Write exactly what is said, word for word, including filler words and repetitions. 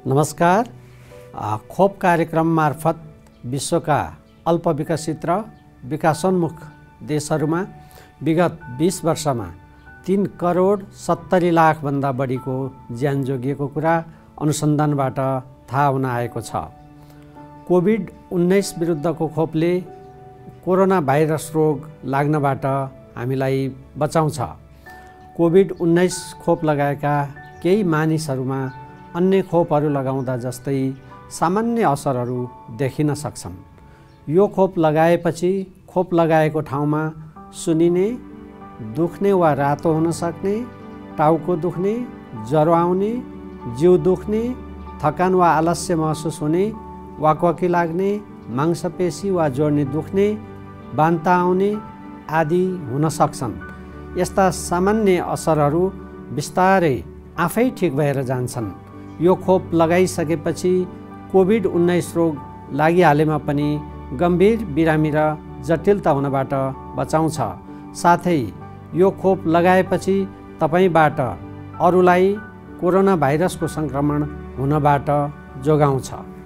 नमस्कार। खोप कार्यक्रम मार्फत विश्वका अल्पविकसित र विकासोन्मुख देशहरूमा विगत बीस वर्षमा तीन करोड सत्तरी लाख भन्दा बढीको ज्यान जोगिएको कुरा अनुसन्धानबाट थाहा हुन आएको छ। कोभिड उन्नाइस विरुद्धको खोपले कोरोना भाइरस रोग लाग्नबाट हामीलाई बचाउँछ। कोभिड उन्नाइस खोप लगाएका केही मानिसहरूमा अन्य खोपहरू लगाउँदा जस्तै सामान्य असरहरू देखिन सक्छन्। यो खोप लगाएपछि खोप लगाएको ठाउँमा सुनिने, दुख्ने वा रातो हुन सक्ने, टाउको दुख्ने, ज्वरो आउने, जिउ दुख्ने, थकान वा आलस्य महसुस हुने, वाकवाकी लाग्ने, मांसपेशी वा जोड्ने दुख्ने, बान्ता आउने आदि हुन सक्छन्। यस्ता सामान्य असरहरू बिस्तारै आफै ठिक भएर जान्छन्। यो खोप लगाइसकेपछि कोभिड उन्नाइस रोग लागिहालेमा पनि गम्भीर बिरामी र जटिलता हुनबाट बचाउँछ। साथै यो खोप लगाएपछि तपाईबाट अरूलाई कोरोना भाइरसको सङ्क्रमण हुनबाट जोगाउँछ।